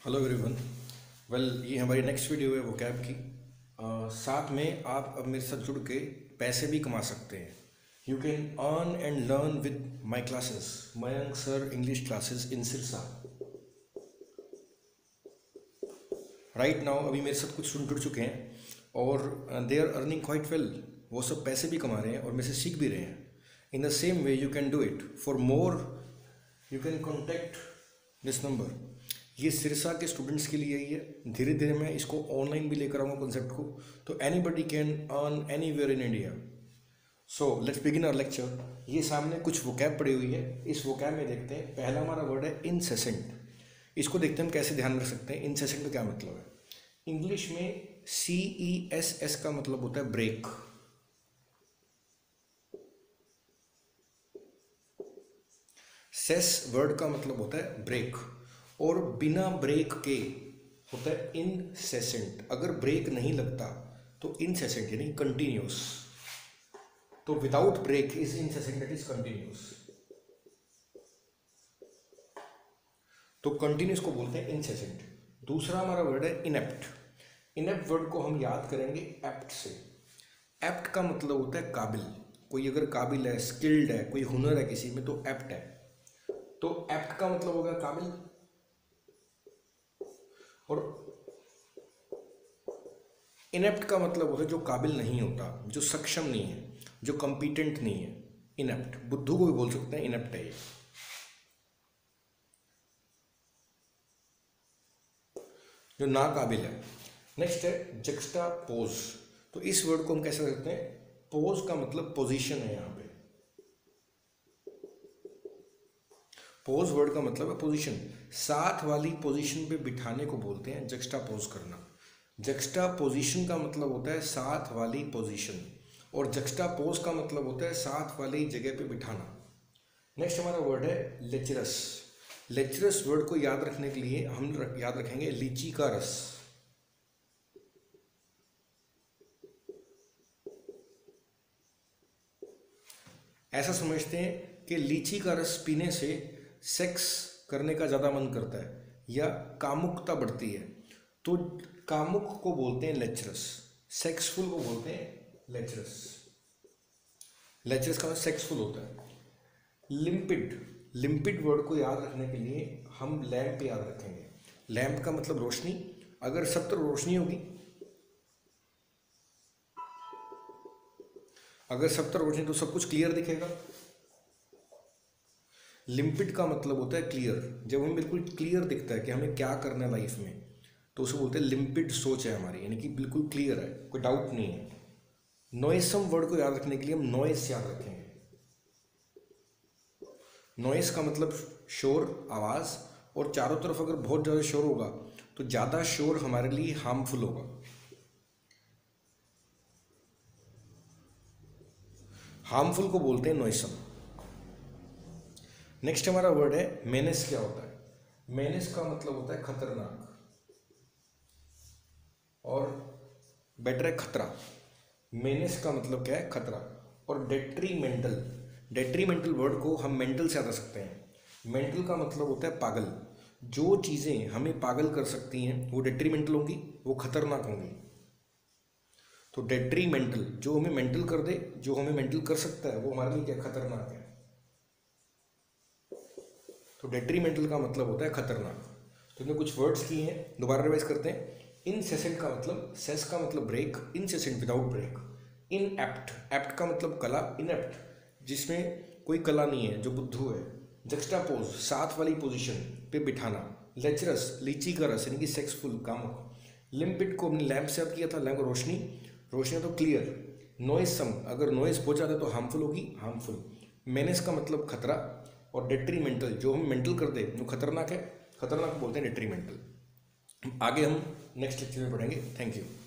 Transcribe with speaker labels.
Speaker 1: Hello everyone. Well, ये हमारी next video है वोकैब की। साथ में आप अब मेरे साथ जुड़ के पैसे भी कमा सकते हैं। You can earn and learn with my classes, Mayank sir English classes in Sirsa. Right now अभी मेरे साथ कुछ स्टूडेंट जुड़ चुके हैं और they are earning quite well. वो सब पैसे भी कमा रहे हैं और मेरे से सीख भी रहे हैं। In the same way you can do it. For more you can contact this number. ये सिरसा के स्टूडेंट्स के लिए ही है। धीरे धीरे मैं इसको ऑनलाइन भी लेकर आऊँगा कॉन्सेप्ट को, तो anybody can earn anywhere in India. So let's begin our lecture. ये सामने कुछ वोकैब पड़ी हुई है। इस वोकैब में देखते हैं, पहला हमारा वर्ड है इनसेसेंट। इसको देखते हैं हम कैसे ध्यान रख सकते हैं। इनसेसेंट का क्या मतलब है? इंग्लिश में CESS का मतलब होता है ब्रेक। सेस वर्ड का मतलब होता है ब्रेक, और बिना ब्रेक के होता है इनसेसेंट। अगर ब्रेक नहीं लगता तो इनसेसेंट यानी कंटिन्यूस। तो without break is incessant, that is continuous. तो कंटिन्यूस को बोलते हैं इनसेसेंट। दूसरा हमारा वर्ड है इनेप्ट। इनेप्ट वर्ड को हम याद करेंगे एप्ट से। एप्ट का मतलब होता है काबिल। कोई अगर काबिल है, स्किल्ड है, कोई हुनर है किसी में, तो एप्ट है। तो एप्ट का मतलब होगा काबिल, और इनेप्ट का मतलब होता है जो काबिल नहीं होता, जो सक्षम नहीं है, जो कॉम्पिटेंट नहीं है। इनेप्ट, बुद्धू को भी बोल सकते हैं, इनेप्ट है ये। जो नाकाबिल है। नेक्स्ट है जक्स्टापोज। तो इस वर्ड को हम कैसे करते हैं? पोज का मतलब पोजीशन है। यहां पे पोज वर्ड का मतलब है पोजीशन। साथ वाली पोजीशन पे बिठाने को बोलते हैं जक्स्टापोज करना। जक्स्टापोजिशन का मतलब होता है साथ वाली पोजीशन, और जक्स्टापोज का मतलब होता है साथ वाली जगह पे बिठाना। नेक्स्ट हमारा वर्ड है लेचरस। लेचरस वर्ड को याद रखने के लिए हम याद रखेंगे लीची का रस। ऐसा समझते हैं कि लीची का रस पीने से सेक्स करने का ज़्यादा मन करता है या कामुकता बढ़ती है, तो कामुक को बोलते हैं लेचरस, सेक्सफुल को बोलते हैं लेचरस। लेचरस का मतलब सेक्सफुल होता है। लिम्पिड। लिम्पिड वर्ड को याद रखने के लिए हम लैम्प याद रखेंगे। लैम्प का मतलब रोशनी। अगर सब तरफ रोशनी होगी, अगर सब तरफ रोशनी, तो सब कुछ क्लियर दिखेगा। लिम्पिड का मतलब होता है क्लियर। जब हमें बिल्कुल क्लियर दिखता है कि हमें क्या करना है लाइफ में, तो उसे बोलते हैं लिम्पिड सोच है हमारी, यानी कि बिल्कुल क्लियर है, कोई डाउट नहीं है। नॉइसम वर्ड को याद रखने के लिए हम नॉइस याद रखेंगे। नॉइस का मतलब शोर, आवाज़, और चारों तरफ अगर बहुत ज़्यादा शोर होगा तो ज़्यादा शोर हमारे लिए हार्मफुल होगा। हार्मफुल को बोलते हैं नॉइसम। नेक्स्ट हमारा वर्ड है मेनेस। क्या होता है? मेनेस का मतलब होता है खतरनाक, और बेटर है खतरा। मेनेस का मतलब क्या है? खतरा। और डेट्रीमेंटल। डेट्रीमेंटल वर्ड को हम मेंटल से हटा सकते हैं। मेंटल का मतलब होता है पागल। जो चीज़ें हमें पागल कर सकती हैं वो डेट्रीमेंटल होंगी, वो खतरनाक होंगी। तो डेट्रीमेंटल, जो हमें मेंटल कर दे, जो हमें मेंटल कर सकता है, वो हमारे लिए क्या? खतरनाक है। तो डेट्रीमेंटल का मतलब होता है खतरनाक। तो इसमें कुछ वर्ड्स किए हैं, दोबारा रिवाइज करते हैं। इनसेसेंट का मतलब, सेस का मतलब break, incessant without break. Inept, apt का मतलब कला, इनएप्ट जिसमें कोई कला नहीं है, जो बुद्धू है। जक्स्टापोज, साथ वाली पोजीशन पे बिठाना। लेचरस, लीची का रस यानी कि सेक्सफुल, कामुक। लिम्पिड को हमने लैम्प से याद किया था, लैम्प रोशनी, रोशनी तो क्लियर। नॉइसम, अगर नॉइस बहुत ज़्यादा तो हार्मफुल होगी, हार्मफुल। मेनेस का मतलब खतरा, और डेट्रीमेंटल, जो हम मेंटल कर दे, जो खतरनाक है, खतरनाक बोलते हैं डेट्रीमेंटल। आगे हम नेक्स्ट लेक्चर में पढ़ेंगे। Thank you.